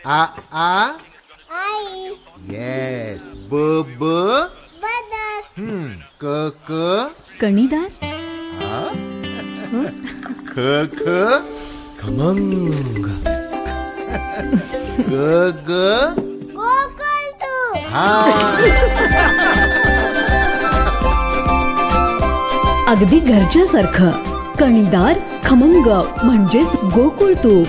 आ आई. Yes. ब ब बदक. क क कणीदार. ख ख खमंग. ग ग गोकुळतू. हा. अगदी घरच्यासारखं. कणीदार खमंग म्हणजेच गोकुळ तूप.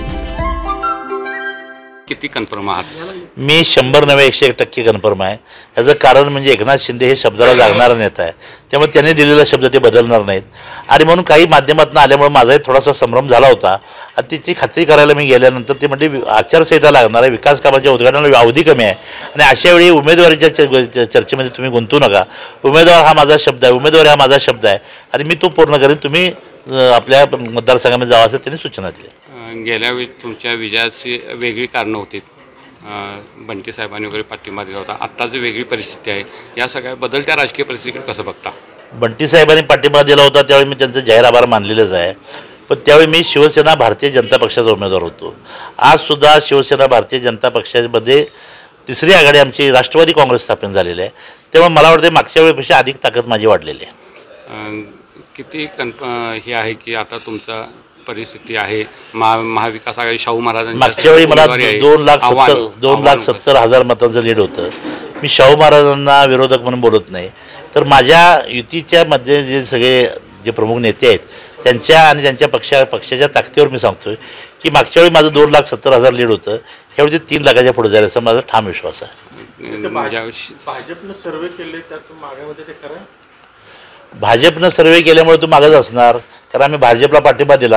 किती कन्फर्म आहात? मी 100 नव्हे 101% कन्फर्म आहे. याचं कारण म्हणजे एकनाथ शिंदे हे शब्दाला लागणारा नेता आहे, त्यामुळे त्यांनी दिलेला शब्द ते बदलणार नाहीत. आणि म्हणून काही माध्यमातून आल्यामुळे माझाही थोडासा संभ्रम झाला होता. आणि तिची खात्री करायला मी गेल्यानंतर ते म्हणजे आचारसंहिता लागणार आहे, विकास कामाच्या उद्घाटनाला अवधी कमी आहे आणि अशा वेळी उमेदवारीच्या चर्चेमध्ये तुम्ही गुंतू नका. उमेदवार हा माझा शब्द आहे, उमेदवारी हा माझा शब्द आहे आणि मी तो पूर्ण करेन. तुम्ही आपल्या मतदारसंघामध्ये जावं असं त्यांनी सूचना दिली. गेल्या वेळी तुमच्या विजयाची वेगळी कारणं होती, बंटी साहेबांनी वगैरे पाठिंबा दिला होता. आत्ता जी वेगळी परिस्थिती आहे, या सगळ्या बदलत्या राजकीय परिस्थितीकडे कसं बघता? बंटी साहेबांनी पाठिंबा दिला होता त्यावेळी मी त्यांचं जाहीर आभार मानलेलंच आहे. पण त्यावेळी मी शिवसेना भारतीय जनता पक्षाचा उमेदवार होतो. आजसुद्धा शिवसेना भारतीय जनता पक्षामध्ये तिसरी आघाडी आमची राष्ट्रवादी काँग्रेस स्थापन झालेली आहे. त्यामुळे मला वाटते मागच्या वेळेपेक्षा अधिक ताकद माझी वाढलेली आहे. किती हे आहे की आता तुमचा परिस्थिती आहे महाविकास आघाडी शाहू महाराजांची मागच्या वेळी मला 2,70,000 मतांचं लीड होतं. मी शाहू महाराजांना विरोधक म्हणून बोलत नाही, तर माझ्या युतीच्या मध्ये जे सगळे जे प्रमुख नेते आहेत त्यांच्या आणि त्यांच्या पक्षाच्या ताकदीवर मी सांगतोय की मागच्या वेळी माझं 2,70,000 लीड होतं, ह्यावेळी 3 लाखाच्या पुढे जाईल असं माझा ठाम विश्वास आहे. भाजपनं सर्वे केले त्यात मागामध्ये ते खरं. भाजपनं सर्वे केल्यामुळे तू मागच असणार, कारण आम्ही भाजपला पाठिंबा दिला.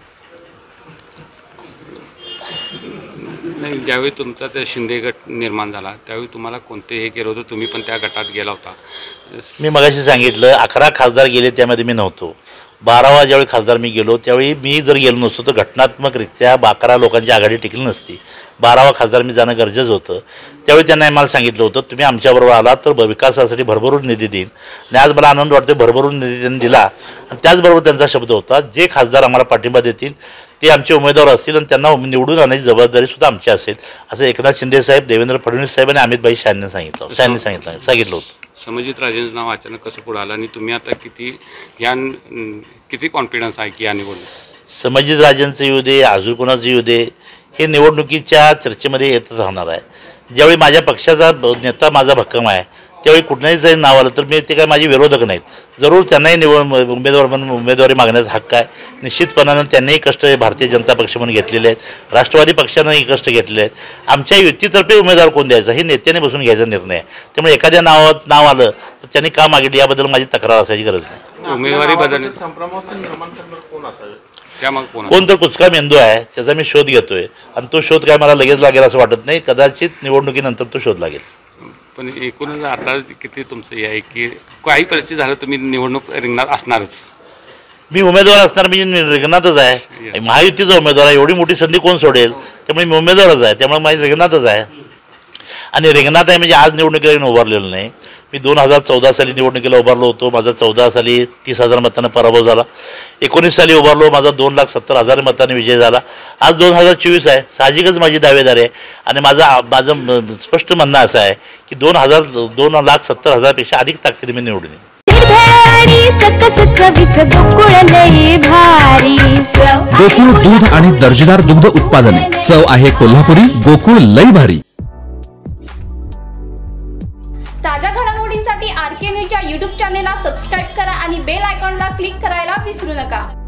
नाही, ज्यावेळी तुमचा ते शिंदे गट निर्माण झाला त्यावेळी तुम्हाला कोणते हे केलं होतं, तुम्ही पण त्या गटात गेला होता. मी मगाशी सांगितलं 11 खासदार गेले, त्यामध्ये मी नव्हतो. 12वा ज्यावेळी खासदार मी गेलो त्यावेळी मी जर गेलो नसतो तर घटनात्मकरित्या 11 लोकांची आघाडी टिकली नसती. 12वा खासदार मी जाणं गरजेचं होतं. त्यावेळी त्यांना मला सांगितलं होतं तुम्ही आमच्याबरोबर आलात तर विकासासाठी भरभरून निधी देईन. आणि आज मला आनंद वाटतो भरभरून निधी त्यांनी दिला. आणि त्याचबरोबर त्यांचा शब्द होता जे खासदार आम्हाला पाठिंबा देतील ते आमचे उमेदवार असतील आणि त्यांना निवडून आणण्याची जबाबदारीसुद्धा आमची असेल असं एकनाथ शिंदे साहेब, देवेंद्र फडणवीस साहेब आणि अमितभाई शाहने सांगितलं होतं. समजित राजेंचं नाव अचानक कसं पुढे आलं आणि तुम्ही आता किती कॉन्फिडन्स आहे की या निवडणूक? समजित राजेंचं येऊ दे, अजून कोणाचं येऊ दे, हे निवडणुकीच्या चर्चेमध्ये येतच राहणार आहे. ज्यावेळी माझ्या पक्षाचा नेता माझा भक्कम आहे त्यावेळी कुठल्याही जरी नाव आलं तर मी ते काय माझे विरोधक नाहीत. जरूर त्यांनाही उमेदवार म्हणून उमेदवारी मागण्याचा हक्क आहे. निश्चितपणानं त्यांनीही कष्ट भारतीय जनता पक्ष म्हणून घेतलेले आहेत, राष्ट्रवादी पक्षानंही कष्ट घेतलेले आहेत. आमच्या युतीतर्फे उमेदवार कोण द्यायचा हे नेत्याने बसून घ्यायचा निर्णय आहे. त्यामुळे एखाद्या नाव आलं तर त्यांनी का मागितलं याबद्दल माझी तक्रार असायची गरज नाही. उमेदवारी बदल कोण तर कुचका मेंदू आहे त्याचा मी शोध घेतोय आणि तो शोध काय मला लगेच लागेल असं वाटत नाही. कदाचित निवडणुकीनंतर तो शोध लागेल. पण एकूणच आता किती तुमचं हे आहे की काही परिस्थिती झालं तुम्ही निवडणूक रिंगणात असणारच? मी उमेदवार असणार, मी रिंगणातच आहे. महायुतीचा उमेदवार आहे, एवढी मोठी संधी कोण सोडेल, त्यामुळे मी उमेदवारच आहे. त्यामुळे माझी रिंगणातच आहे. आणि रिंगणात आहे म्हणजे आज निवडणुकीला उभारलेलं नाही. मी 2014 साली निवडणुकीला उभारलो होतो. माझा 14 साली 30,000 मतांना पराभव झाला. 19 साली उभारलो, माझा 2,70,000 मतांनी विजय झाला. आज 2024 आहे, साहजिकच माझी दावेदारी आहे. आणि माझं स्पष्ट म्हणणं असं आहे की 2,70,000 पेक्षा अधिक ताकदीने मी निवडून येईन. गोकुळ दूध आणि दर्जेदार दुग्ध उत्पादने. चव आहे कोल्हापुरी. गोकुळ लई भारी. ताज्या घडामोडींसाठी RK न्यूजच्या YouTube चॅनेलला सबस्क्राईब करा आणि बेल आयकॉनला क्लिक करायला विसरू नका.